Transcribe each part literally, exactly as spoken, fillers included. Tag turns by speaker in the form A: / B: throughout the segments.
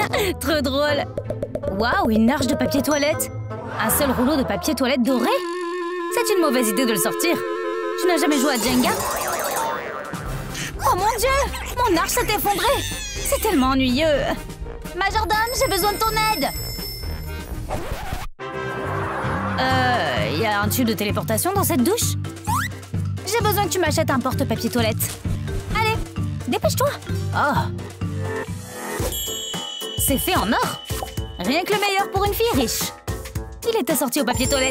A: Trop drôle. Waouh, une arche de papier toilette. Un seul rouleau de papier toilette doré. C'est une mauvaise idée de le sortir. Tu n'as jamais joué à Jenga? Oh mon Dieu! Mon arche s'est effondrée! C'est tellement ennuyeux! Majordome, j'ai besoin de ton aide! Euh... Y a un tube de téléportation dans cette douche? J'ai besoin que tu m'achètes un porte-papier toilette. Allez, dépêche-toi! Oh! C'est fait en or! Rien que le meilleur pour une fille riche! Il est assorti au papier toilette.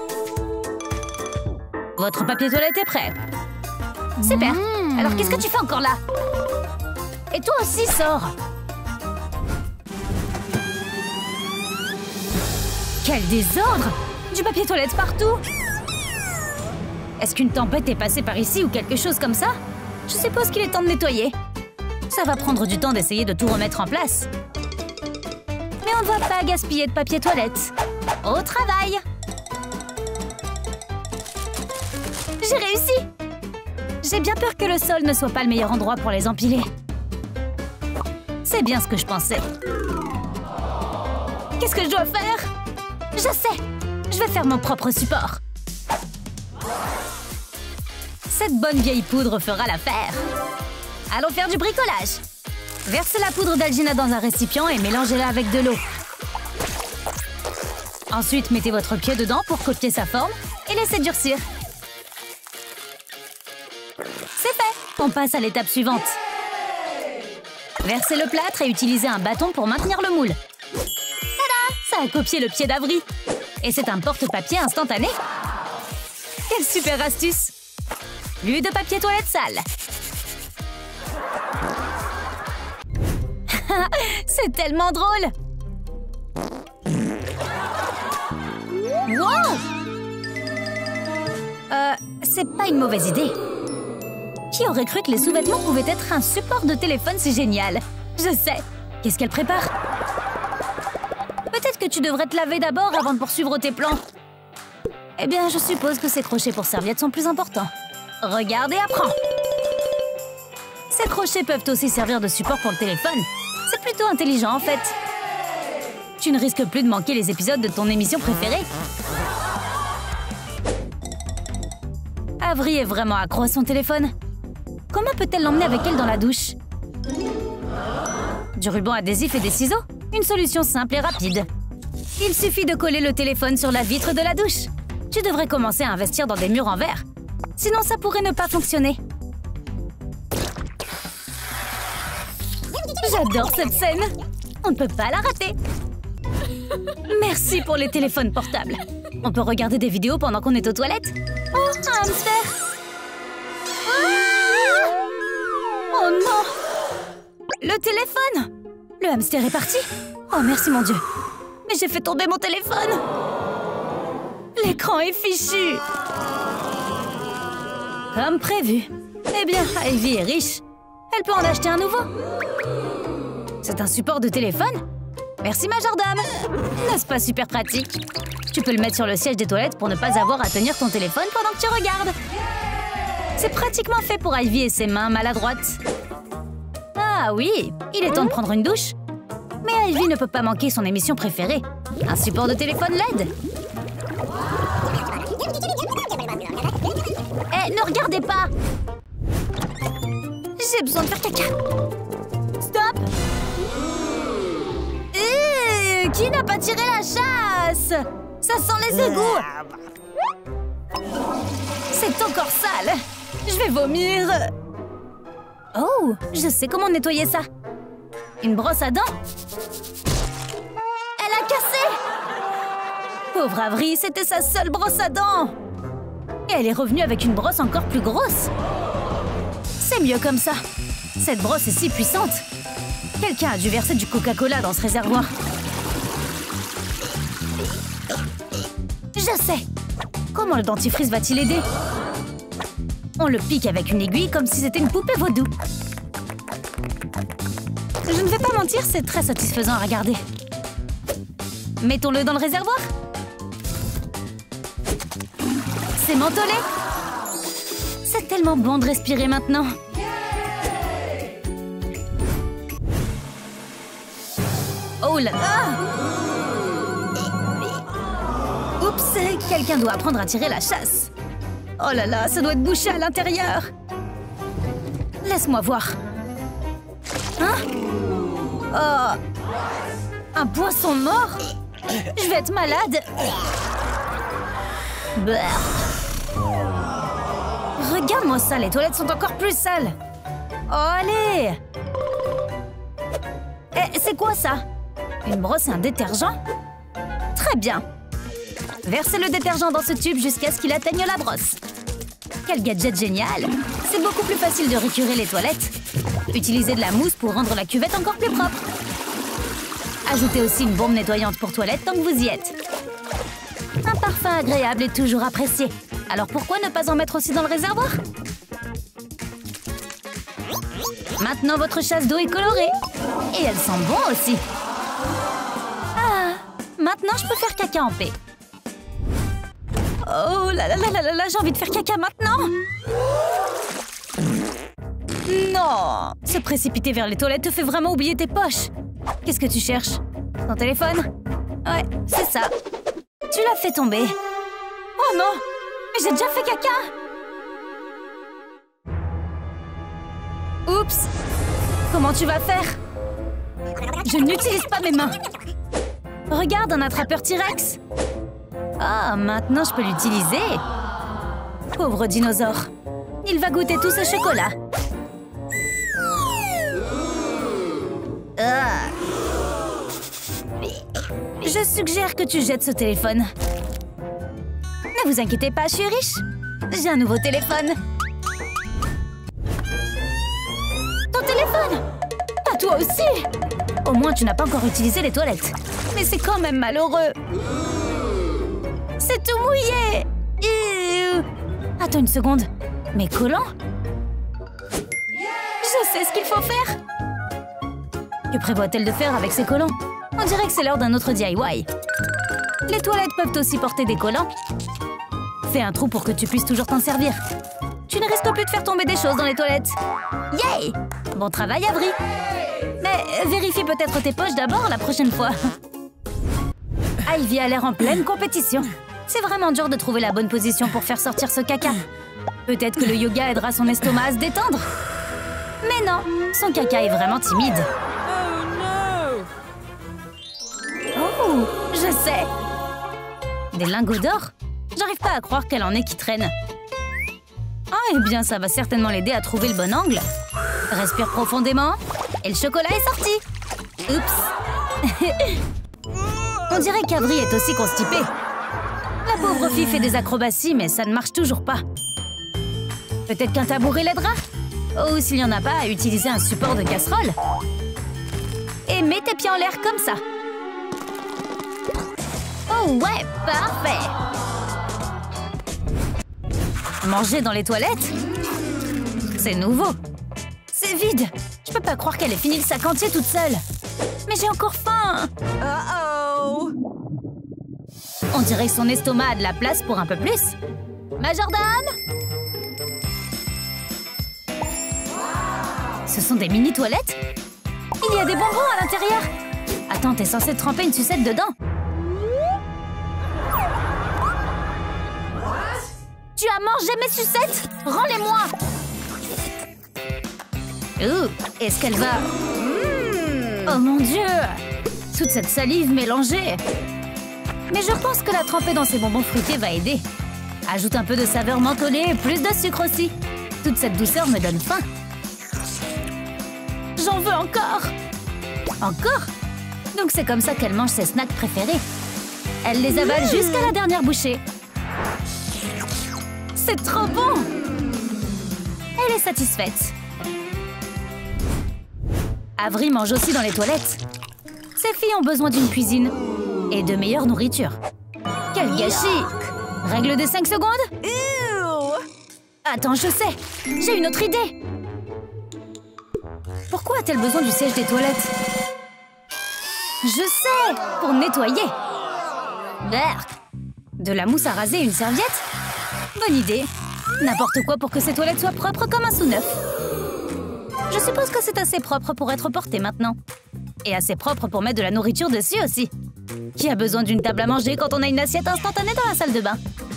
A: Votre papier toilette est prêt. Super! Mmh. Alors qu'est-ce que tu fais encore là? Et toi aussi, sors! Quel désordre! Du papier toilette partout! Est-ce qu'une tempête est passée par ici ou quelque chose comme ça? Je suppose qu'il est temps de nettoyer. Ça va prendre du temps d'essayer de tout remettre en place. Mais on ne va pas gaspiller de papier toilette. Au travail! J'ai réussi! J'ai bien peur que le sol ne soit pas le meilleur endroit pour les empiler. C'est bien ce que je pensais. Qu'est-ce que je dois faire? Je sais! Je vais faire mon propre support. Cette bonne vieille poudre fera l'affaire. Allons faire du bricolage. Versez la poudre d'algina dans un récipient et mélangez-la avec de l'eau. Ensuite, mettez votre pied dedans pour copier sa forme et laissez durcir. C'est fait! On passe à l'étape suivante. Versez le plâtre et utilisez un bâton pour maintenir le moule. Tada! Ça a copié le pied d'Avery. Et c'est un porte-papier instantané. Quelle super astuce! Plus de papier toilette sale. C'est tellement drôle! Wow! Euh, c'est pas une mauvaise idée. Qui aurait cru que les sous-vêtements pouvaient être un support de téléphone si génial? Je sais. Qu'est-ce qu'elle prépare? Peut-être que tu devrais te laver d'abord avant de poursuivre tes plans. Eh bien, je suppose que ces crochets pour serviettes sont plus importants. Regarde et apprends. Ces crochets peuvent aussi servir de support pour le téléphone. C'est plutôt intelligent, en fait. Tu ne risques plus de manquer les épisodes de ton émission préférée. Avery est vraiment accro à son téléphone. Comment peut-elle l'emmener avec elle dans la douche? Du ruban adhésif et des ciseaux? Une solution simple et rapide. Il suffit de coller le téléphone sur la vitre de la douche. Tu devrais commencer à investir dans des murs en verre. Sinon, ça pourrait ne pas fonctionner. J'adore cette scène. On ne peut pas la rater. Merci pour les téléphones portables. On peut regarder des vidéos pendant qu'on est aux toilettes. Oh, un hamster! Ah! Oh non! Le téléphone! Le hamster est parti? Oh, merci mon Dieu! Mais j'ai fait tomber mon téléphone! L'écran est fichu! Comme prévu. Eh bien, Ivy est riche. Elle peut en acheter un nouveau. C'est un support de téléphone? Merci, majordome! N'est-ce pas super pratique? Tu peux le mettre sur le siège des toilettes pour ne pas avoir à tenir ton téléphone pendant que tu regardes. C'est pratiquement fait pour Ivy et ses mains maladroites. Ah oui, il est temps de prendre une douche. Mais Ivy ne peut pas manquer son émission préférée. Un support de téléphone L E D. Eh, ne regardez pas! J'ai besoin de faire caca. Stop! Euh, qui n'a pas tiré la chasse? Ça sent les égouts! C'est encore sale! Je vais vomir! Oh! Je sais comment nettoyer ça! Une brosse à dents? Elle a cassé! Pauvre Avery, c'était sa seule brosse à dents! Et elle est revenue avec une brosse encore plus grosse! C'est mieux comme ça! Cette brosse est si puissante! Quelqu'un a dû verser du Coca-Cola dans ce réservoir. Je sais! Comment le dentifrice va-t-il aider? On le pique avec une aiguille comme si c'était une poupée vaudou. Je ne vais pas mentir, c'est très satisfaisant à regarder. Mettons-le dans le réservoir. C'est mentholé. C'est tellement bon de respirer maintenant. Oh là là! Oups, quelqu'un doit apprendre à tirer la chasse. Oh là là, ça doit être bouché à l'intérieur. Laisse-moi voir. Hein? Oh! Un poisson mort? Je vais être malade. Brrr. Regarde-moi ça, les toilettes sont encore plus sales. Oh, allez! Eh, c'est quoi ça? Une brosse et un détergent? Très bien. Versez le détergent dans ce tube jusqu'à ce qu'il atteigne la brosse. Quel gadget génial! C'est beaucoup plus facile de récurer les toilettes. Utilisez de la mousse pour rendre la cuvette encore plus propre. Ajoutez aussi une bombe nettoyante pour toilette tant que vous y êtes. Un parfum agréable est toujours apprécié. Alors pourquoi ne pas en mettre aussi dans le réservoir? Maintenant, votre chasse d'eau est colorée. Et elle sent bon aussi. Ah, maintenant, je peux faire caca en paix. Oh là là là là là là, j'ai envie de faire caca maintenant. Non! Se précipiter vers les toilettes te fait vraiment oublier tes poches. Qu'est-ce que tu cherches? Ton téléphone? Ouais, c'est ça. Tu l'as fait tomber. Oh non! Mais j'ai déjà fait caca! Oups! Comment tu vas faire? Je n'utilise pas mes mains. Regarde, un attrapeur T-Rex. Ah, maintenant je peux l'utiliser. Pauvre dinosaure. Il va goûter tout ce chocolat. Ah. Je suggère que tu jettes ce téléphone. Ne vous inquiétez pas, je suis riche. J'ai un nouveau téléphone. Ton téléphone? Ah, toi aussi? Au moins, tu n'as pas encore utilisé les toilettes. Mais c'est quand même malheureux. C'est tout mouillé. Ew. Attends une seconde. Mes collants? Je sais ce qu'il faut faire. Que prévoit-elle de faire avec ces collants? On dirait que c'est l'heure d'un autre D I Y. Les toilettes peuvent aussi porter des collants. Fais un trou pour que tu puisses toujours t'en servir. Tu ne risques plus de faire tomber des choses dans les toilettes. Yay! Bon travail, Avery. Mais vérifie peut-être tes poches d'abord la prochaine fois. Ivy a l'air en pleine compétition. C'est vraiment dur de trouver la bonne position pour faire sortir ce caca. Peut-être que le yoga aidera son estomac à se détendre. Mais non, son caca est vraiment timide. Oh, je sais. Des lingots d'or? J'arrive pas à croire qu'elle en ait qui traînent. Ah, eh bien, ça va certainement l'aider à trouver le bon angle. Respire profondément. Et le chocolat est sorti. Oups. On dirait qu'Avery est aussi constipée. La pauvre fille fait des acrobaties, mais ça ne marche toujours pas. Peut-être qu'un tabouret l'aidera? Ou s'il n'y en a pas, à utiliser un support de casserole. Et mets tes pieds en l'air comme ça. Oh ouais, parfait! Manger dans les toilettes? C'est nouveau. C'est vide. Je peux pas croire qu'elle ait fini le sac entier toute seule. Mais j'ai encore faim. Uh-oh. On dirait que son estomac a de la place pour un peu plus. Majordame? Ce sont des mini-toilettes? Il y a des bonbons à l'intérieur. Attends, t'es censée tremper une sucette dedans. Tu as mangé mes sucettes? Rends-les-moi! Ouh, est-ce qu'elle va... Mmh. Oh mon Dieu! Toute cette salive mélangée! Mais je pense que la tremper dans ces bonbons fruités va aider. Ajoute un peu de saveur mentholée et plus de sucre aussi. Toute cette douceur me donne faim. J'en veux encore! Encore? Donc c'est comme ça qu'elle mange ses snacks préférés. Elle les avale jusqu'à la dernière bouchée. C'est trop bon! Elle est satisfaite. Avery mange aussi dans les toilettes. Ces filles ont besoin d'une cuisine et de meilleure nourriture. Quel gâchis! Règle des cinq secondes? Ew. Attends, je sais! J'ai une autre idée! Pourquoi a-t-elle besoin du siège des toilettes? Je sais! Pour nettoyer! Berk. De la mousse à raser et une serviette? Bonne idée! N'importe quoi pour que ces toilettes soient propres comme un sous-neuf. Je suppose que c'est assez propre pour être porté maintenant. Et assez propre pour mettre de la nourriture dessus aussi. Qui a besoin d'une table à manger quand on a une assiette instantanée dans la salle de bain?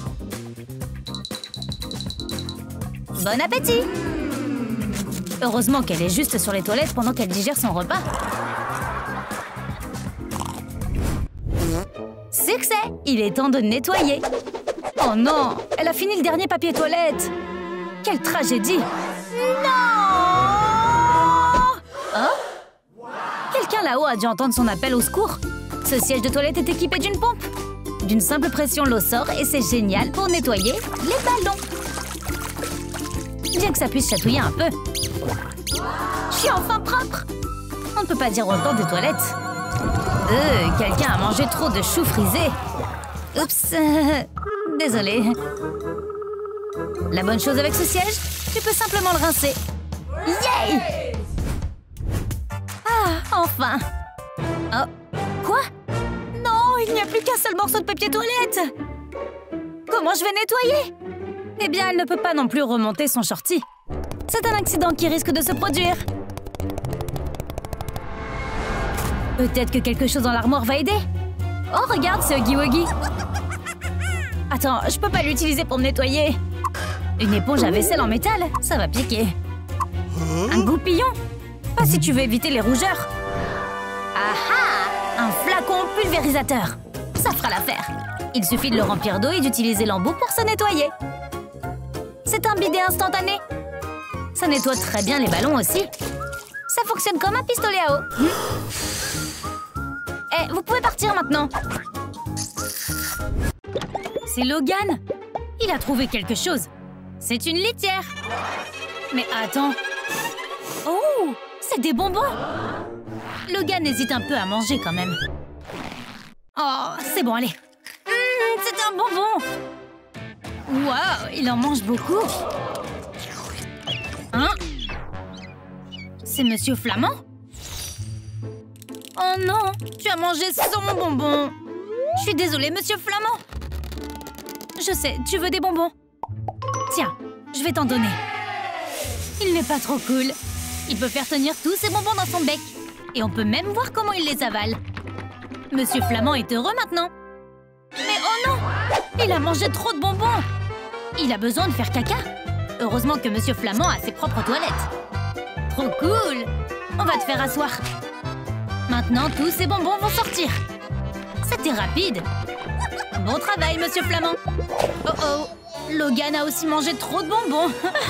A: Bon appétit! Heureusement qu'elle est juste sur les toilettes pendant qu'elle digère son repas. Succès! Il est temps de nettoyer. Oh non! Elle a fini le dernier papier toilette! Quelle tragédie! Non! Oh? Quelqu'un là-haut a dû entendre son appel au secours. Ce siège de toilette est équipé d'une pompe. D'une simple pression, l'eau sort et c'est génial pour nettoyer les ballons. Bien que ça puisse chatouiller un peu. Je suis enfin propre! On ne peut pas dire autant des toilettes. Euh, quelqu'un a mangé trop de choux frisés. Oups, euh, désolée. La bonne chose avec ce siège, tu peux simplement le rincer. Yay! Ah, enfin. Oh, quoi? Non, il n'y a plus qu'un seul morceau de papier toilette. Comment je vais nettoyer? Eh bien, elle ne peut pas non plus remonter son shorty. C'est un accident qui risque de se produire. Peut-être que quelque chose dans l'armoire va aider. Oh, regarde ce Huggy Wuggy. Attends, je peux pas l'utiliser pour me nettoyer. Une éponge à vaisselle en métal, ça va piquer. Un goupillon? Pas si tu veux éviter les rougeurs. Ah ah! Un flacon pulvérisateur. Ça fera l'affaire. Il suffit de le remplir d'eau et d'utiliser l'embout pour se nettoyer. C'est un bidet instantané. Ça nettoie très bien les ballons aussi. Ça fonctionne comme un pistolet à eau. Eh, vous pouvez partir maintenant. C'est Logan. Il a trouvé quelque chose. C'est une litière. Mais attends. Oh, c'est des bonbons. Logan hésite un peu à manger quand même. Oh, c'est bon, allez. Mmh, c'est un bonbon. Waouh, il en mange beaucoup. Hein? C'est Monsieur Flamand? Oh non, tu as mangé son bonbon. Je suis désolée, Monsieur Flamand. Je sais, tu veux des bonbons? Tiens, je vais t'en donner. Il n'est pas trop cool. Il peut faire tenir tous ses bonbons dans son bec. Et on peut même voir comment il les avale. Monsieur Flamand est heureux maintenant. Mais oh non! Il a mangé trop de bonbons. Il a besoin de faire caca. Heureusement que Monsieur Flamand a ses propres toilettes. Trop cool! On va te faire asseoir. Maintenant, tous ces bonbons vont sortir. C'était rapide. Bon travail, Monsieur Flamand. Oh oh! Logan a aussi mangé trop de bonbons.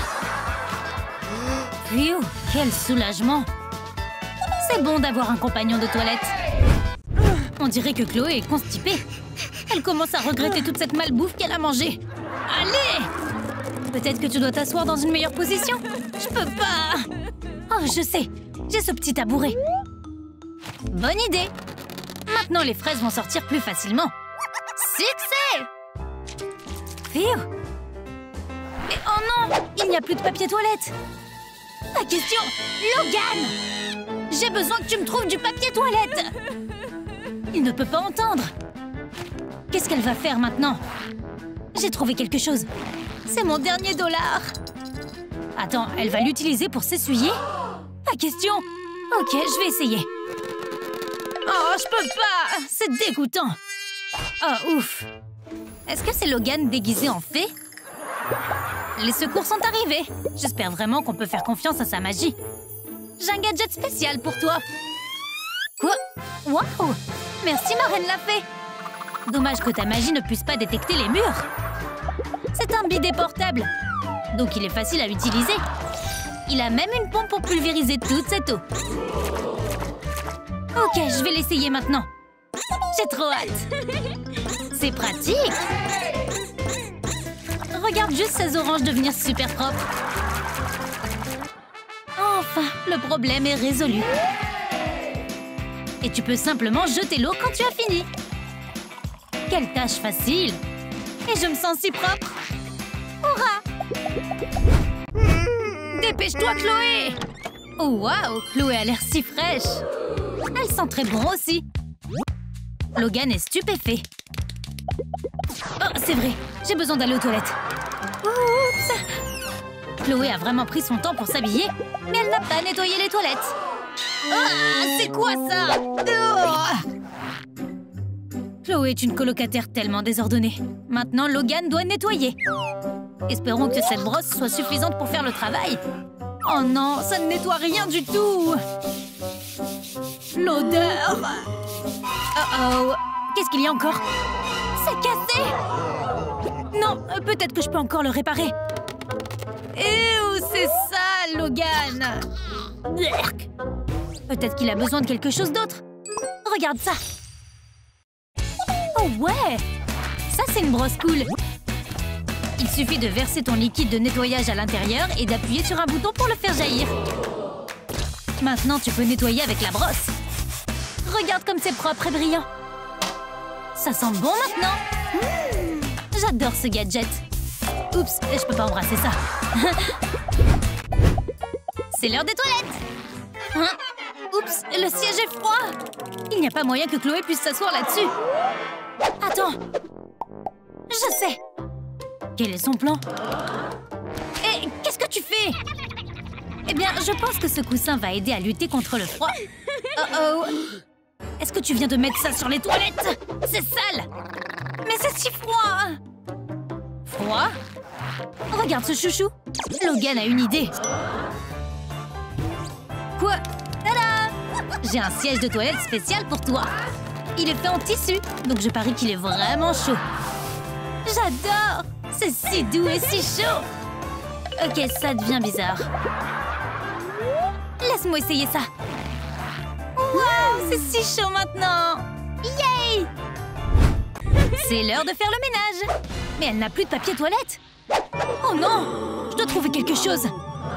A: Phew, quel soulagement. C'est bon d'avoir un compagnon de toilette. On dirait que Chloé est constipée. Elle commence à regretter toute cette malbouffe qu'elle a mangée. Allez! Peut-être que tu dois t'asseoir dans une meilleure position. Je peux pas. Oh, je sais. J'ai ce petit tabouret. Bonne idée. Maintenant, les fraises vont sortir plus facilement. Succès! Phew! Mais oh non! Il n'y a plus de papier toilette. Ma question! Logan! J'ai besoin que tu me trouves du papier toilette! Il ne peut pas entendre. Qu'est-ce qu'elle va faire maintenant? J'ai trouvé quelque chose. C'est mon dernier dollar. Attends, elle va l'utiliser pour s'essuyer? Pas question. Ok, je vais essayer. Oh, je peux pas. C'est dégoûtant. Oh, ouf. Est-ce que c'est Logan déguisé en fée? Les secours sont arrivés. J'espère vraiment qu'on peut faire confiance à sa magie. J'ai un gadget spécial pour toi. Quoi? Waouh! Merci, ma reine la fée. Dommage que ta magie ne puisse pas détecter les murs. C'est un bidet portable, donc il est facile à utiliser. Il a même une pompe pour pulvériser toute cette eau. Ok, je vais l'essayer maintenant. J'ai trop hâte. C'est pratique. Regarde juste ces oranges devenir super propres. Enfin, le problème est résolu. Et tu peux simplement jeter l'eau quand tu as fini. Quelle tâche facile! Et je me sens si propre! Hurrah! Dépêche-toi, Chloé! Oh, waouh! Chloé a l'air si fraîche! Elle sent très bon aussi! Logan est stupéfait. Oh, c'est vrai! J'ai besoin d'aller aux toilettes. Oups! Chloé a vraiment pris son temps pour s'habiller, mais elle n'a pas nettoyé les toilettes. Ah, c'est quoi ça? Oh. Chloé est une colocataire tellement désordonnée. Maintenant, Logan doit nettoyer. Espérons que cette brosse soit suffisante pour faire le travail. Oh non, ça ne nettoie rien du tout. L'odeur. Oh oh. Qu'est-ce qu'il y a encore? C'est cassé. Non, peut-être que je peux encore le réparer. Eh, c'est ça, Logan. Peut-être qu'il a besoin de quelque chose d'autre. Regarde ça. Oh ouais. Ça, c'est une brosse cool. Il suffit de verser ton liquide de nettoyage à l'intérieur et d'appuyer sur un bouton pour le faire jaillir. Maintenant, tu peux nettoyer avec la brosse. Regarde comme c'est propre et brillant. Ça sent bon maintenant. Mmh, j'adore ce gadget. Oups, je peux pas embrasser ça. C'est l'heure des toilettes. Hein? Oups, le siège est froid. Il n'y a pas moyen que Chloé puisse s'asseoir là-dessus. Attends. Je sais. Quel est son plan? Et qu'est-ce que tu fais? Eh bien, je pense que ce coussin va aider à lutter contre le froid. Oh oh. Est-ce que tu viens de mettre ça sur les toilettes? C'est sale. Mais c'est si froid. Froid? Regarde ce chouchou. Logan a une idée. Quoi? Tada! J'ai un siège de toilette spécial pour toi. Il est fait en tissu, donc je parie qu'il est vraiment chaud. J'adore! C'est si doux et si chaud. Ok, ça devient bizarre. Laisse-moi essayer ça. Waouh, c'est si chaud maintenant. Yay! C'est l'heure de faire le ménage. Mais elle n'a plus de papier toilette. Oh non! Je dois trouver quelque chose.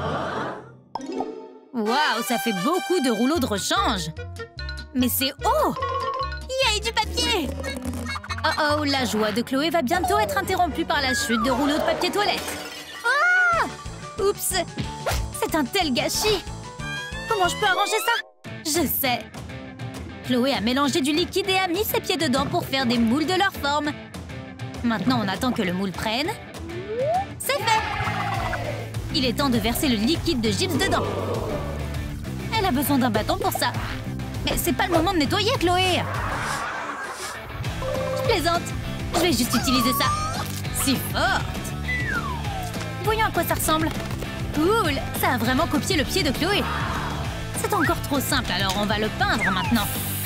A: Waouh, ça fait beaucoup de rouleaux de rechange. Mais c'est haut! Yay, du papier! Oh oh, la joie de Chloé va bientôt être interrompue par la chute de rouleaux de papier toilette. Ah! Oups! C'est un tel gâchis! Comment je peux arranger ça? Je sais! Chloé a mélangé du liquide et a mis ses pieds dedans pour faire des moules de leur forme. Maintenant, on attend que le moule prenne. C'est fait! Il est temps de verser le liquide de gypse dedans. Elle a besoin d'un bâton pour ça. Mais c'est pas le moment de nettoyer, Chloé! Je plaisante. Je vais juste utiliser ça. Si forte! Voyons à quoi ça ressemble. Cool! Ça a vraiment copié le pied de Chloé. C'est encore trop simple, alors on va le peindre maintenant.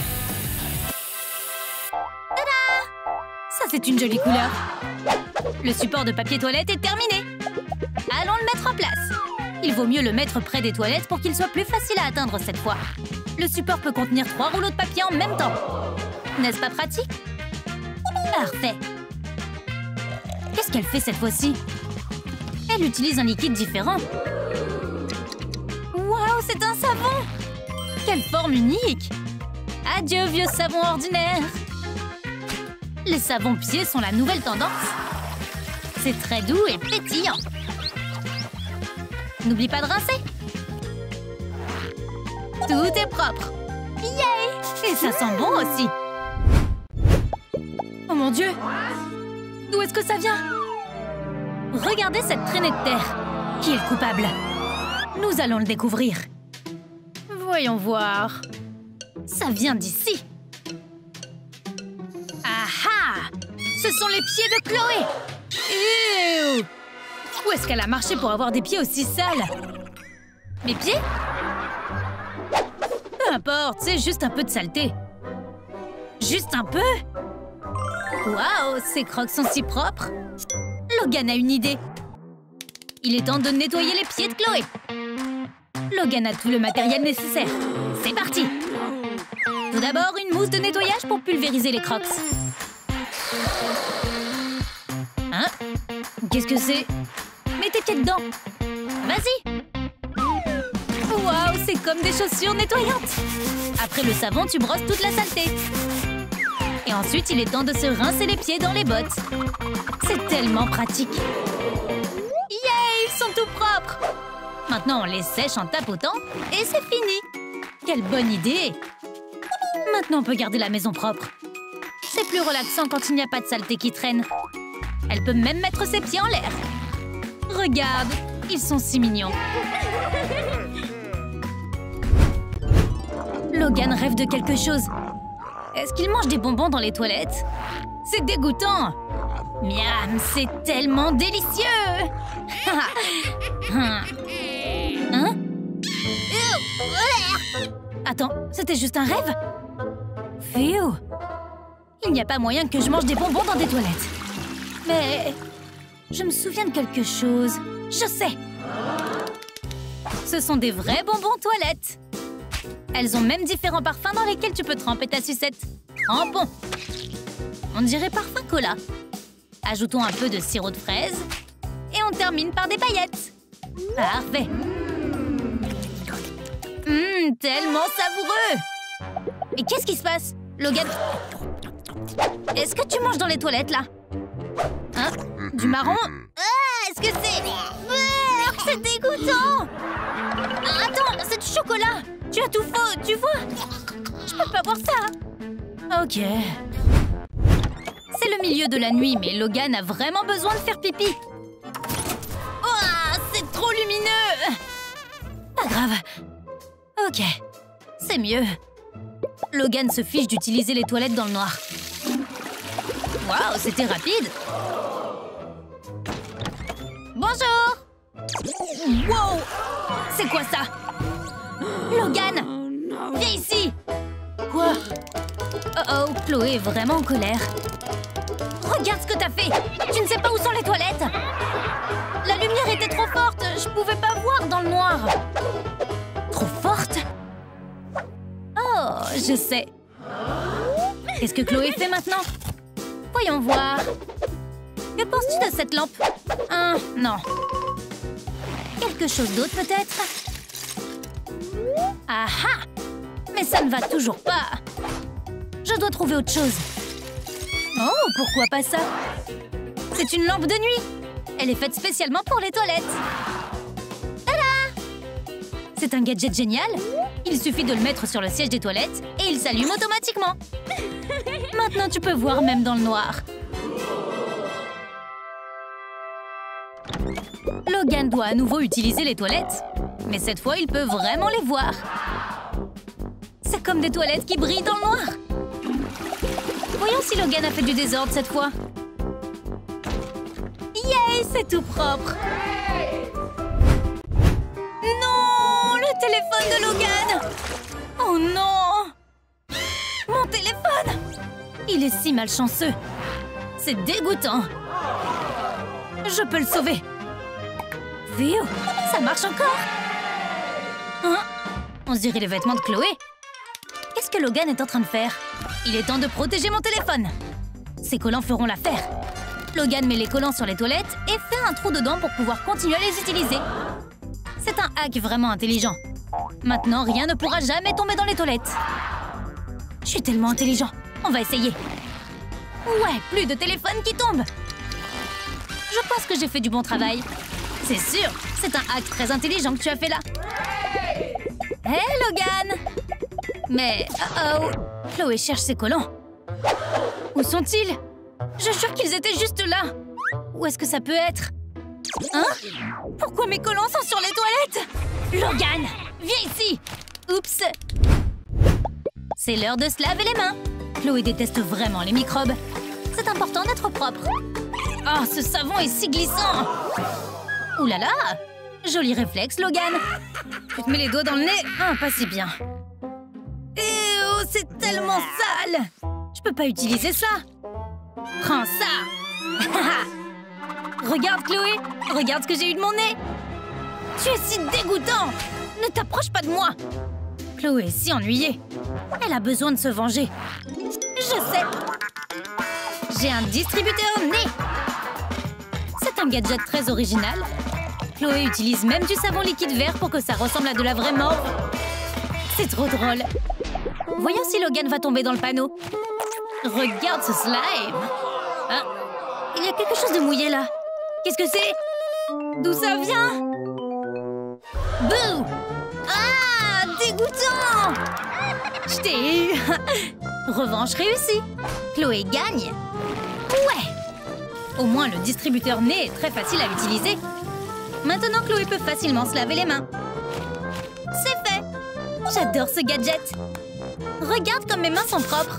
A: Tada! Ça, c'est une jolie couleur. Le support de papier toilette est terminé. Allons le mettre en place. Il vaut mieux le mettre près des toilettes pour qu'il soit plus facile à atteindre cette fois. Le support peut contenir trois rouleaux de papier en même temps. N'est-ce pas pratique? Parfait. Qu'est-ce qu'elle fait cette fois-ci? Elle utilise un liquide différent. Waouh, c'est un savon! Quelle forme unique! Adieu, vieux savon ordinaire! Les savons pieds sont la nouvelle tendance. C'est très doux et pétillant. N'oublie pas de rincer. Tout est propre. Yay! Et ça sent bon aussi. Oh mon Dieu! D'où est-ce que ça vient? Regardez cette traînée de terre. Qui est le coupable? Nous allons le découvrir. Voyons voir. Ça vient d'ici. Ah ah! Ce sont les pieds de Chloé! Ew! Où est-ce qu'elle a marché pour avoir des pieds aussi sales? Mes pieds? Peu importe, c'est juste un peu de saleté. Juste un peu? Waouh, ces crocs sont si propres! Logan a une idée. Il est temps de nettoyer les pieds de Chloé. Logan a tout le matériel nécessaire. C'est parti! Tout d'abord, une mousse de nettoyage pour pulvériser les crocs. Hein? Qu'est-ce que c'est? Mets tes pieds dedans. Vas-y! Waouh, c'est comme des chaussures nettoyantes! Après le savon, tu brosses toute la saleté. Et ensuite, il est temps de se rincer les pieds dans les bottes. C'est tellement pratique. Yay, ils sont tout propres! Maintenant, on les sèche en tapotant et c'est fini. Quelle bonne idée! Maintenant, on peut garder la maison propre. C'est plus relaxant quand il n'y a pas de saleté qui traîne. Elle peut même mettre ses pieds en l'air. Regarde, ils sont si mignons. Logan rêve de quelque chose. Est-ce qu'il mange des bonbons dans les toilettes? C'est dégoûtant. Miam, c'est tellement délicieux. Hein? Attends, c'était juste un rêve? Phew. Il n'y a pas moyen que je mange des bonbons dans des toilettes. Mais je me souviens de quelque chose. Je sais. Ce sont des vrais bonbons toilettes. Elles ont même différents parfums dans lesquels tu peux tremper ta sucette. Trempons. On dirait parfum cola. Ajoutons un peu de sirop de fraise. Et on termine par des paillettes. Parfait. Hum, tellement savoureux. Mais qu'est-ce qui se passe, Logan? Est-ce que tu manges dans les toilettes, là? Hein? Du marron? Ah, est-ce que c'est... Ah, c'est dégoûtant. Ah, attends, c'est du chocolat. Tu as tout faux, tu vois? Je peux pas boire ça. Ok. C'est le milieu de la nuit, mais Logan a vraiment besoin de faire pipi. Oh, c'est trop lumineux. Pas grave. Ok, c'est mieux. Logan se fiche d'utiliser les toilettes dans le noir. Waouh, c'était rapide. Bonjour. Wow, c'est quoi ça? Logan, viens ici. Quoi? Oh oh, Chloé est vraiment en colère. Regarde ce que t'as fait. Tu ne sais pas où sont les toilettes. La lumière était trop forte. Je pouvais pas voir dans le noir. Trop forte? Oh, je sais. Qu'est-ce que Chloé fait maintenant? Voyons voir. Que penses-tu de cette lampe? Hein, non. Quelque chose d'autre peut-être? Ah ah! Mais ça ne va toujours pas. Je dois trouver autre chose. Oh, pourquoi pas ça? C'est une lampe de nuit. Elle est faite spécialement pour les toilettes. Tada! C'est un gadget génial. Il suffit de le mettre sur le siège des toilettes et il s'allume automatiquement. Maintenant, tu peux voir même dans le noir. Logan doit à nouveau utiliser les toilettes. Mais cette fois, il peut vraiment les voir. C'est comme des toilettes qui brillent dans le noir. Voyons si Logan a fait du désordre cette fois. Yay, c'est tout propre. Non, le téléphone de Logan. Oh non. Mon téléphone. Il est si malchanceux. C'est dégoûtant. Je peux le sauver. Phew, ça marche encore. Hein? On se dirait les vêtements de Chloé. Qu'est-ce que Logan est en train de faire? Il est temps de protéger mon téléphone. Ces collants feront l'affaire. Logan met les collants sur les toilettes et fait un trou dedans pour pouvoir continuer à les utiliser. C'est un hack vraiment intelligent. Maintenant, rien ne pourra jamais tomber dans les toilettes. Je suis tellement intelligent. On va essayer. Ouais, plus de téléphone qui tombe. Je pense que j'ai fait du bon travail. C'est sûr, c'est un hack très intelligent que tu as fait là. Hé, hey, Logan! Mais, oh oh, Chloé cherche ses collants. Où sont-ils? Je jure qu'ils étaient juste là. Où est-ce que ça peut être? Hein? Pourquoi mes collants sont sur les toilettes? Logan, viens ici! Oups! C'est l'heure de se laver les mains. Chloé déteste vraiment les microbes. C'est important d'être propre. Oh, ce savon est si glissant! Ouh là là! Joli réflexe, Logan. Tu te mets les doigts dans le nez? Ah, pas si bien. Eh oh, c'est tellement sale! Je peux pas utiliser ça. Prends ça! Regarde, Chloé! Regarde ce que j'ai eu de mon nez! Tu es si dégoûtant! Ne t'approche pas de moi! Chloé est si ennuyée. Elle a besoin de se venger. Je sais! J'ai un distributeur nez! C'est un gadget très original. Chloé utilise même du savon liquide vert pour que ça ressemble à de la vraie morve. C'est trop drôle. Voyons si Logan va tomber dans le panneau. Regarde ce slime. Ah, il y a quelque chose de mouillé là. Qu'est-ce que c'est? D'où ça vient? Bouh! Ah, dégoûtant! Je t'ai eu. Revanche réussie. Chloé gagne. Ouais! Au moins, le distributeur nez est très facile à utiliser. Maintenant, Chloé peut facilement se laver les mains. C'est fait! J'adore ce gadget. Regarde comme mes mains sont propres.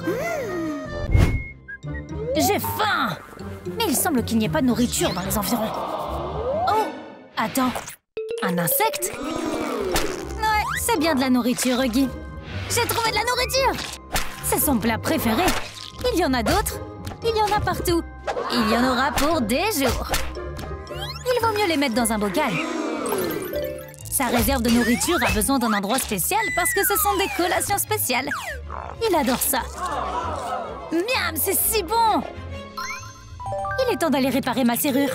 A: J'ai faim. Mais il semble qu'il n'y ait pas de nourriture dans les environs. Oh, attends. Un insecte? Ouais, c'est bien de la nourriture, Huggy. J'ai trouvé de la nourriture. C'est son plat préféré. Il y en a d'autres. Il y en a partout. Il y en aura pour des jours. Il vaut mieux les mettre dans un bocal. Sa réserve de nourriture a besoin d'un endroit spécial parce que ce sont des collations spéciales. Il adore ça. Miam, c'est si bon! Il est temps d'aller réparer ma serrure.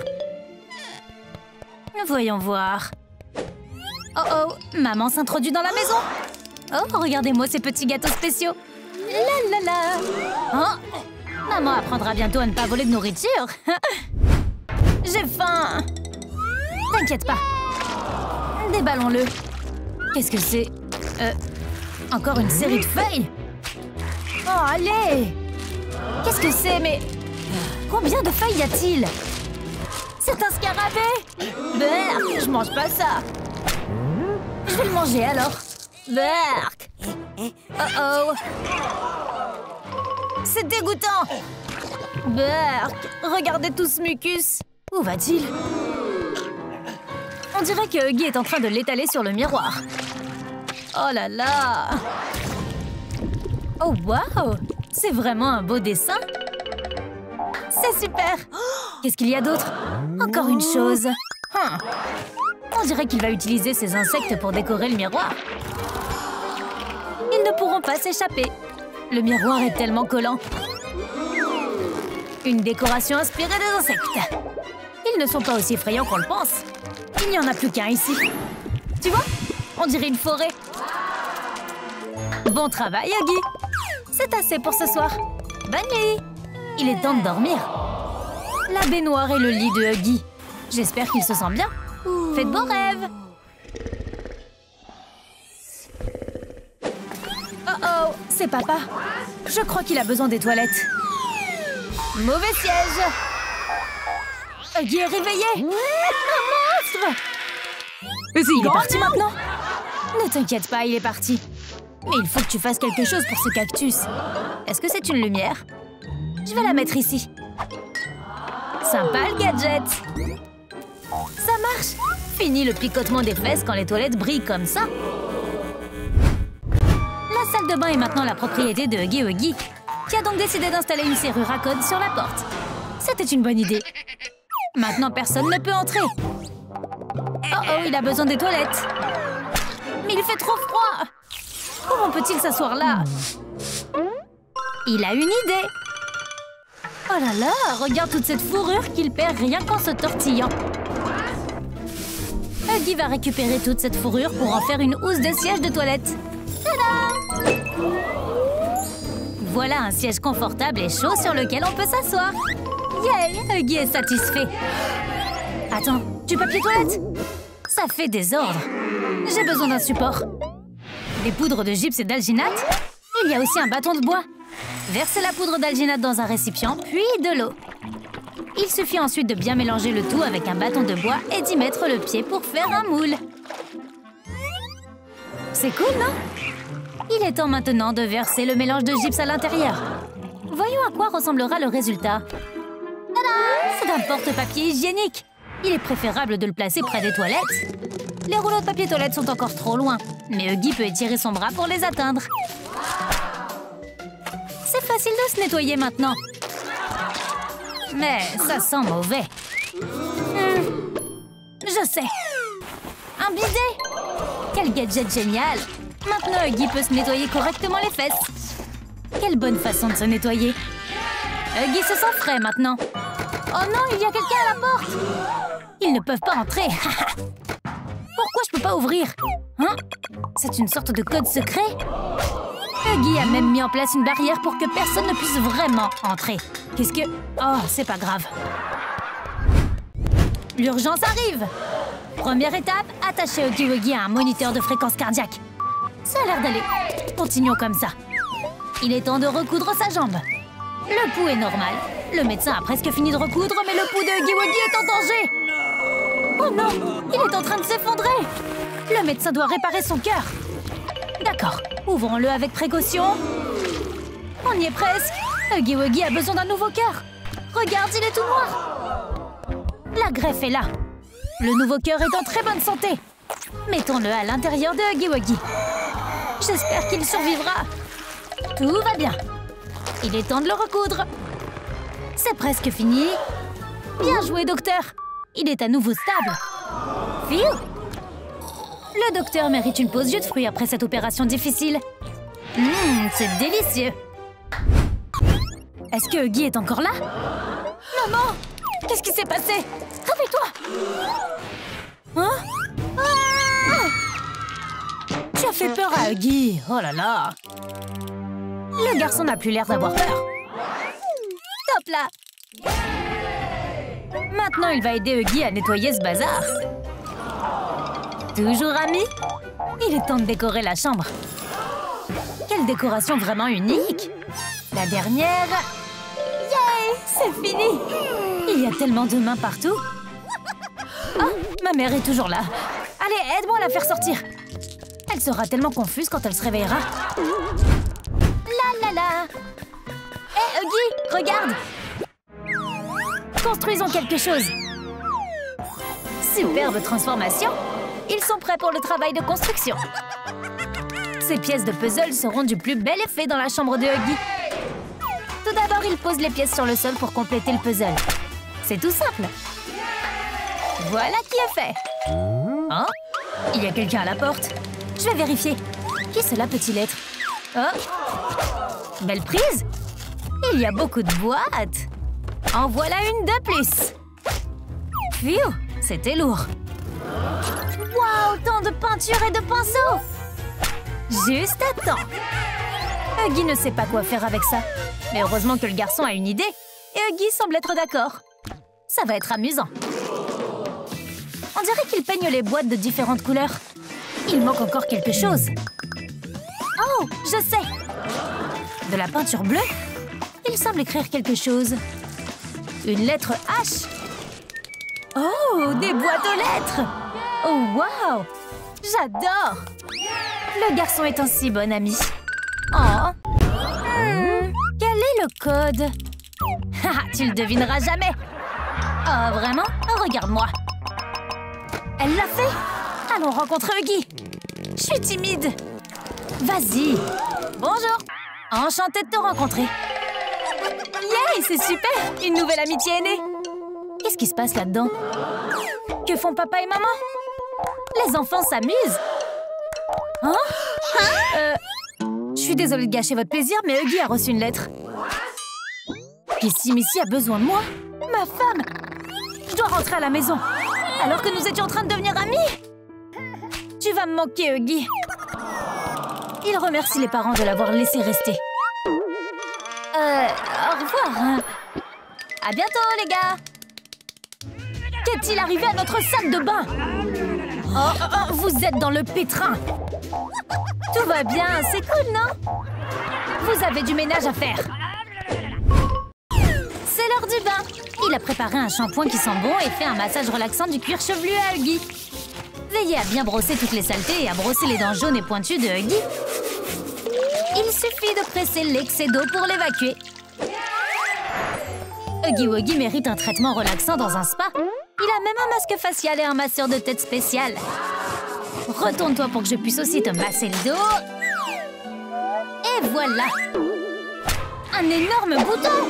A: Voyons voir. Oh oh, maman s'introduit dans la maison. Oh, regardez-moi ces petits gâteaux spéciaux. La la la. Oh, maman apprendra bientôt à ne pas voler de nourriture. J'ai faim. T'inquiète pas. Déballons-le. Qu'est-ce que c'est? Euh, encore une série de feuilles? Oh, allez! Qu'est-ce que c'est, mais... Combien de feuilles y a-t-il? C'est un scarabée! Berk, je mange pas ça. Je vais le manger alors. Berk! Oh oh! C'est dégoûtant! Berk, regardez tout ce mucus. Où va-t-il? On dirait que Huggy est en train de l'étaler sur le miroir. Oh là là! Oh waouh! C'est vraiment un beau dessin! C'est super! Qu'est-ce qu'il y a d'autre? Encore une chose! Hum. On dirait qu'il va utiliser ces insectes pour décorer le miroir. Ils ne pourront pas s'échapper. Le miroir est tellement collant. Une décoration inspirée des insectes. Ils ne sont pas aussi effrayants qu'on le pense. Il n'y en a plus qu'un ici. Tu vois? On dirait une forêt. Bon travail, Huggy. C'est assez pour ce soir. Bonne nuit. Il est temps de dormir. La baignoire et le lit de Huggy. J'espère qu'il se sent bien. Faites beaux rêves. Oh oh, c'est papa. Je crois qu'il a besoin des toilettes. Mauvais siège. Huggy est réveillé. Un monstre. Il est parti maintenant. Ne t'inquiète pas, il est parti. Mais il faut que tu fasses quelque chose pour ce cactus. Est-ce que c'est une lumière? Je vais la mettre ici. Sympa le gadget. Ça marche. Fini le picotement des fesses quand les toilettes brillent comme ça. La salle de bain est maintenant la propriété de Huggy Wuggy, qui a donc décidé d'installer une serrure à code sur la porte. C'était une bonne idée. Maintenant, personne ne peut entrer. Oh oh, il a besoin des toilettes. Mais il fait trop froid. Comment peut-il s'asseoir là? Il a une idée. Oh là là, regarde toute cette fourrure qu'il perd rien qu'en se tortillant. Huggy va récupérer toute cette fourrure pour en faire une housse de siège de toilette. Tada! Voilà un siège confortable et chaud sur lequel on peut s'asseoir. Yay! Huggy est satisfait. Attends, du papier toilette? Ça fait désordre. J'ai besoin d'un support. Des poudres de gypse et d'alginate. Il y a aussi un bâton de bois. Versez la poudre d'alginate dans un récipient, puis de l'eau. Il suffit ensuite de bien mélanger le tout avec un bâton de bois et d'y mettre le pied pour faire un moule. C'est cool, non? Il est temps maintenant de verser le mélange de gypse à l'intérieur. Voyons à quoi ressemblera le résultat. Tada! C'est un porte-papier hygiénique. Il est préférable de le placer près des toilettes. Les rouleaux de papier toilette sont encore trop loin, mais Huggy peut étirer son bras pour les atteindre. C'est facile de se nettoyer maintenant. Mais ça sent mauvais. Hmm, je sais. Un bidet. Quel gadget génial. Maintenant, Huggy peut se nettoyer correctement les fesses. Quelle bonne façon de se nettoyer. Huggy se sent frais maintenant. Oh non, il y a quelqu'un à la porte. Ils ne peuvent pas entrer. Pourquoi je peux pas ouvrir? Hein? C'est une sorte de code secret? Huggy a même mis en place une barrière pour que personne ne puisse vraiment entrer. Qu'est-ce que... Oh, c'est pas grave. L'urgence arrive. Première étape, attacher Huggy Wuggy à un moniteur de fréquence cardiaque. Ça a l'air d'aller. Continuons comme ça. Il est temps de recoudre sa jambe. Le pouls est normal. Le médecin a presque fini de recoudre, mais le pouls de Huggy Wuggy est en danger. Oh non, il est en train de s'effondrer. Le médecin doit réparer son cœur. D'accord, ouvrons-le avec précaution. On y est presque. Huggy Wuggy a besoin d'un nouveau cœur. Regarde, il est tout noir. La greffe est là. Le nouveau cœur est en très bonne santé. Mettons-le à l'intérieur de Huggy Wuggy. J'espère qu'il survivra. Tout va bien. Il est temps de le recoudre. C'est presque fini. Bien joué, docteur. Il est à nouveau stable. Phew! Le docteur mérite une pause jus de fruits après cette opération difficile. Hum, c'est délicieux. Est-ce que Huggy est encore là? Maman! Qu'est-ce qui s'est passé? Réveille-toi! Hein? Ah! Tu as fait peur à Huggy. Oh là là! Le garçon n'a plus l'air d'avoir peur. Stop là! Maintenant, il va aider Huggy à nettoyer ce bazar. Toujours ami? Il est temps de décorer la chambre. Quelle décoration vraiment unique! La dernière... Yay! C'est fini! Il y a tellement de mains partout. Oh, ma mère est toujours là. Allez, aide-moi à la faire sortir. Elle sera tellement confuse quand elle se réveillera. La la la! Hé, Huggy, regarde! Construisons quelque chose. Superbe transformation. Ils sont prêts pour le travail de construction. Ces pièces de puzzle seront du plus bel effet dans la chambre de Huggy. Tout d'abord, il pose les pièces sur le sol pour compléter le puzzle. C'est tout simple. Voilà qui est fait. Hein? Il y a quelqu'un à la porte. Je vais vérifier. Qui cela peut-il être? Oh! Belle prise. Il y a beaucoup de boîtes. En voilà une de plus. Phew, c'était lourd. Waouh, tant de peinture et de pinceaux. Juste à temps. Huggy ne sait pas quoi faire avec ça. Mais heureusement que le garçon a une idée. Et Huggy semble être d'accord. Ça va être amusant. On dirait qu'il peigne les boîtes de différentes couleurs. Il manque encore quelque chose. Oh, je sais. De la peinture bleue. Il semble écrire quelque chose. Une lettre H. Oh, des boîtes aux lettres. Oh, waouh. J'adore. Le garçon est un si bon ami. Oh. Hmm, quel est le code? Haha, tu le devineras jamais. Oh, vraiment? Regarde-moi. Elle l'a fait. Allons rencontrer Huggy. Je suis timide. Vas-y. Bonjour. Enchantée de te rencontrer. Yay, c'est super. Une nouvelle amitié est née. Qu'est-ce qui se passe là-dedans? Que font papa et maman? Les enfants s'amusent. Hein? Hein? Euh... Je suis désolée de gâcher votre plaisir, mais Huggy a reçu une lettre. Ici, Missy a besoin de moi. Ma femme. Je dois rentrer à la maison. Alors que nous étions en train de devenir amis. Tu vas me manquer, Huggy. Il remercie les parents de l'avoir laissé rester. Euh... Au revoir. À bientôt, les gars. Qu'est-il arrivé à notre salle de bain? Oh, oh, oh, vous êtes dans le pétrin. Tout va bien, c'est cool, non? Vous avez du ménage à faire. C'est l'heure du bain. Il a préparé un shampoing qui sent bon et fait un massage relaxant du cuir chevelu à Huggy. Veillez à bien brosser toutes les saletés et à brosser les dents jaunes et pointues de Huggy. Il suffit de presser l'excès d'eau pour l'évacuer. Huggy Wuggy mérite un traitement relaxant dans un spa. Il a même un masque facial et un masseur de tête spécial. Retourne-toi pour que je puisse aussi te masser le dos. Et voilà. Un énorme bouton.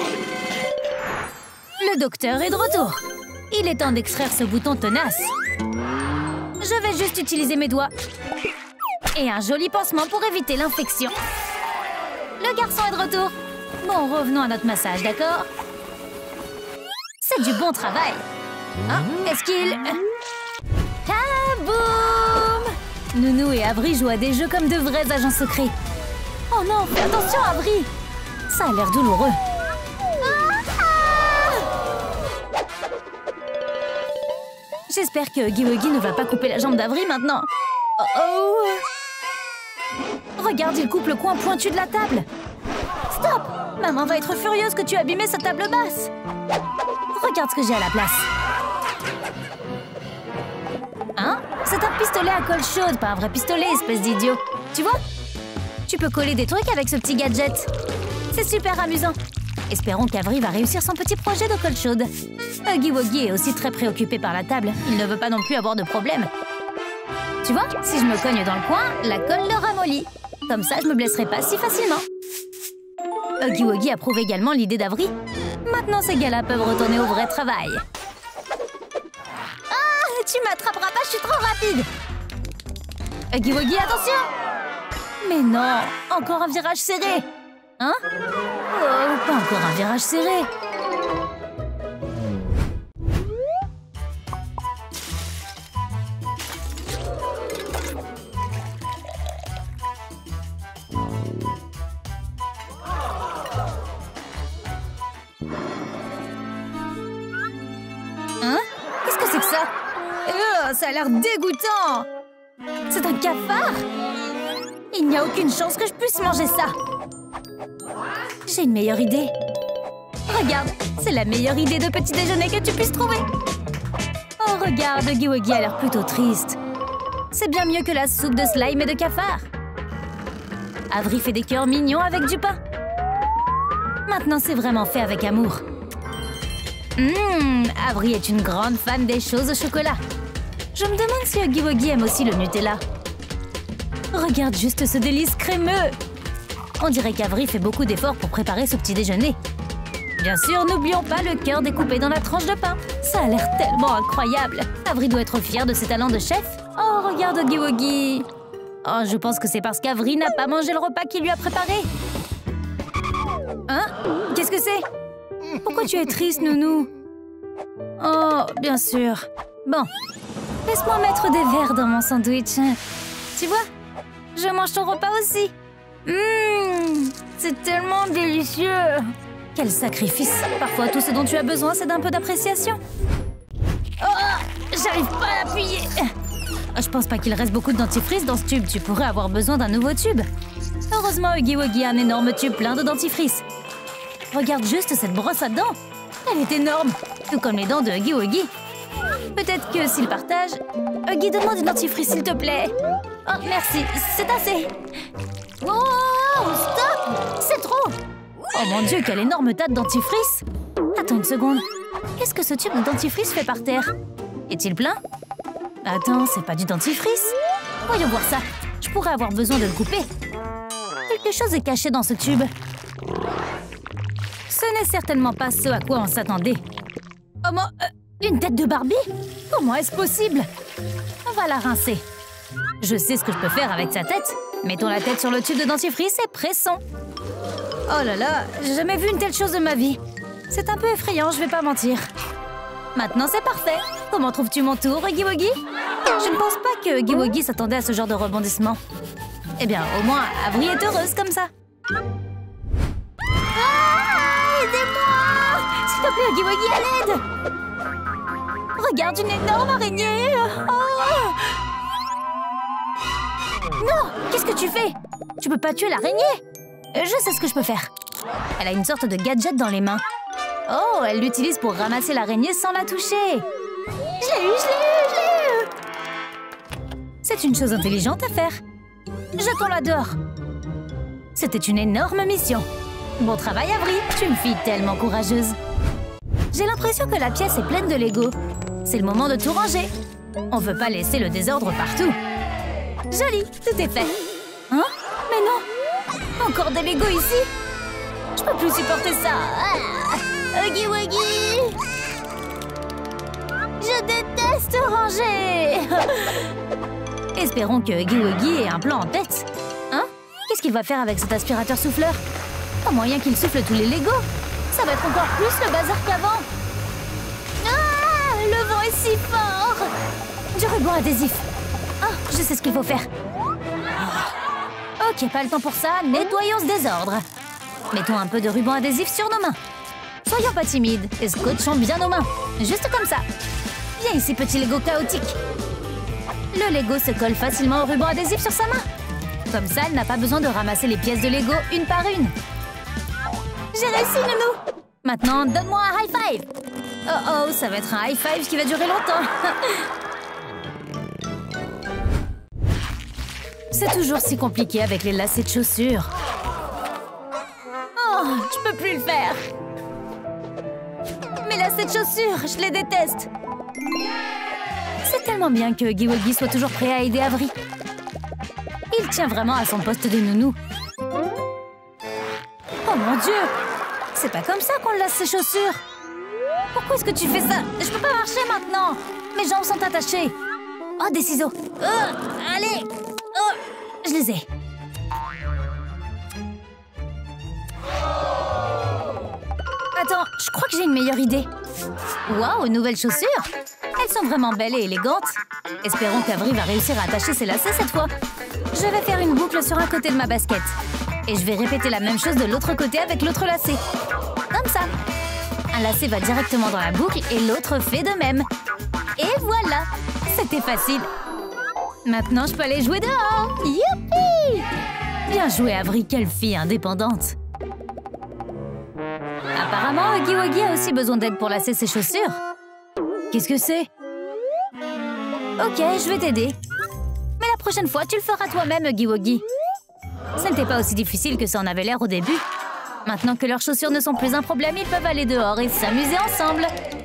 A: Le docteur est de retour. Il est temps d'extraire ce bouton tenace. Je vais juste utiliser mes doigts. Et un joli pansement pour éviter l'infection. Le garçon est de retour. Bon, revenons à notre massage, d'accord? C'est du bon travail. Hein? Est-ce qu'il... Kaboum! Nounou et Avery jouent à des jeux comme de vrais agents secrets. Oh non, fais attention, Avery! Ça a l'air douloureux. J'espère que Huggy Wuggy ne va pas couper la jambe d'Avery maintenant. Oh oh! Regarde, il coupe le coin pointu de la table. Stop! Maman va être furieuse que tu aies abîmé sa table basse. Regarde ce que j'ai à la place. Hein? C'est un pistolet à colle chaude, pas un vrai pistolet, espèce d'idiot. Tu vois? Tu peux coller des trucs avec ce petit gadget. C'est super amusant. Espérons qu'Avery va réussir son petit projet de colle chaude. Huggy Wuggy est aussi très préoccupé par la table. Il ne veut pas non plus avoir de problème. Tu vois, si je me cogne dans le coin, la colle le ramollit. Comme ça, je me blesserai pas si facilement. Huggy Wuggy approuve également l'idée d'Avery. Maintenant, ces gars-là peuvent retourner au vrai travail. Ah, tu m'attraperas pas, je suis trop rapide. Huggy Wuggy, attention! Mais non, encore un virage serré. Hein? Oh, pas encore un virage serré. Hein? Qu'est-ce que c'est que ça? Euh, ça a l'air dégoûtant. C'est un cafard? Il n'y a aucune chance que je puisse manger ça. J'ai une meilleure idée. Regarde, c'est la meilleure idée de petit déjeuner que tu puisses trouver. Oh, regarde, Huggy Wuggy a l'air plutôt triste. C'est bien mieux que la soupe de slime et de cafard. Avery fait des cœurs mignons avec du pain. Maintenant, c'est vraiment fait avec amour. Hum, Avery est une grande fan des choses au chocolat. Je me demande si Huggy Wuggy aime aussi le Nutella. Regarde juste ce délice crémeux. On dirait qu'Avery fait beaucoup d'efforts pour préparer ce petit déjeuner. Bien sûr, n'oublions pas le cœur découpé dans la tranche de pain. Ça a l'air tellement incroyable. Avery doit être fier de ses talents de chef. Oh, regarde Huggy Wuggy. Oh, je pense que c'est parce qu'Avery n'a pas mangé le repas qu'il lui a préparé. Hein? Qu'est-ce que c'est? Pourquoi tu es triste, Nounou? Oh, bien sûr. Bon, laisse-moi mettre des verres dans mon sandwich. Tu vois? Je mange ton repas aussi. Mmh, c'est tellement délicieux. Quel sacrifice. Parfois, tout ce dont tu as besoin, c'est d'un peu d'appréciation. Oh, j'arrive pas à appuyer. Je pense pas qu'il reste beaucoup de dentifrice dans ce tube. Tu pourrais avoir besoin d'un nouveau tube. Heureusement, Huggy Wuggy a un énorme tube plein de dentifrice. Regarde juste cette brosse à dents. Elle est énorme, tout comme les dents de Huggy Wuggy. Peut-être que s'il partage... Huggy, donne-moi du dentifrice, s'il te plaît. Oh, merci, c'est assez. Oh, stop! C'est trop! Oh mon Dieu, quel énorme tas de dentifrice! Attends une seconde. Qu'est-ce que ce tube de dentifrice fait par terre? Est-il plein? Attends, c'est pas du dentifrice? Voyons voir ça. Je pourrais avoir besoin de le couper. Quelque chose est caché dans ce tube. Ce n'est certainement pas ce à quoi on s'attendait. Oh mon... Euh, une tête de Barbie? Comment est-ce possible? On va la rincer. Je sais ce que je peux faire avec sa tête. Mettons la tête sur le tube de dentifrice et pressons. Oh là là, j'ai jamais vu une telle chose de ma vie. C'est un peu effrayant, je vais pas mentir. Maintenant, c'est parfait. Comment trouves-tu mon tour, Huggy Wuggy? Je ne pense pas que Huggy Wuggy s'attendait à ce genre de rebondissement. Eh bien, au moins, Avery est heureuse comme ça. Ah, aidez-moi! S'il te plaît, Huggy Wuggy, à l'aide! Regarde, une énorme araignée! Oh! Non! Qu'est-ce que tu fais? Tu peux pas tuer l'araignée? Je sais ce que je peux faire. Elle a une sorte de gadget dans les mains. Oh, elle l'utilise pour ramasser l'araignée sans la toucher. Je l'ai eu, je l'ai eu, je l'ai eu! C'est une chose intelligente à faire. Jetons-la dehors. C'était une énorme mission. Bon travail, Avery. Tu es une fille tellement courageuse. J'ai l'impression que la pièce est pleine de Lego. C'est le moment de tout ranger. On veut pas laisser le désordre partout. Joli, tout est fait. Hein? Mais non! Encore des Lego ici? Je peux plus supporter ça. Ah! Huggy Wuggy! Je déteste ranger. Espérons que Huggy Wuggy ait un plan en tête. Hein? Qu'est-ce qu'il va faire avec cet aspirateur souffleur? Pas moyen qu'il souffle tous les Legos. Ça va être encore plus le bazar qu'avant. Ah! Le vent est si fort. Du ruban adhésif. Ah, je sais ce qu'il faut faire. Ok, pas le temps pour ça. Nettoyons ce désordre. Mettons un peu de ruban adhésif sur nos mains. Soyons pas timides et scotchons bien nos mains. Juste comme ça. Viens ici, petit Lego chaotique. Le Lego se colle facilement au ruban adhésif sur sa main. Comme ça, elle n'a pas besoin de ramasser les pièces de Lego une par une. J'ai réussi, Nounou. Maintenant, donne-moi un high five. Oh oh, ça va être un high five qui va durer longtemps. C'est toujours si compliqué avec les lacets de chaussures. Oh, Oh, je peux plus le faire. Mais là, cette chaussure, je les déteste. C'est tellement bien que Huggy Wuggy soit toujours prêt à aider Avery. Il tient vraiment à son poste de nounou. Oh mon Dieu! C'est pas comme ça qu'on lasse ses chaussures. Pourquoi est-ce que tu fais ça? Je peux pas marcher maintenant. Mes jambes sont attachées. Oh, des ciseaux. Oh, allez. Oh, je les ai. Attends, je crois que j'ai une meilleure idée. Waouh, nouvelles chaussures. Elles sont vraiment belles et élégantes. Espérons qu'Avery va réussir à attacher ses lacets cette fois. Je vais faire une boucle sur un côté de ma basket. Et je vais répéter la même chose de l'autre côté avec l'autre lacet. Comme ça. Un lacet va directement dans la boucle et l'autre fait de même. Et voilà. C'était facile. Maintenant, je peux aller jouer dehors. Youpi! Bien joué, Avery. Quelle fille indépendante. Apparemment, Huggy Wuggy a aussi besoin d'aide pour lasser ses chaussures. Qu'est-ce que c'est? Ok, je vais t'aider. Mais la prochaine fois, tu le feras toi-même, Huggy Wuggy. Ça n'était pas aussi difficile que ça en avait l'air au début. Maintenant que leurs chaussures ne sont plus un problème, ils peuvent aller dehors et s'amuser ensemble.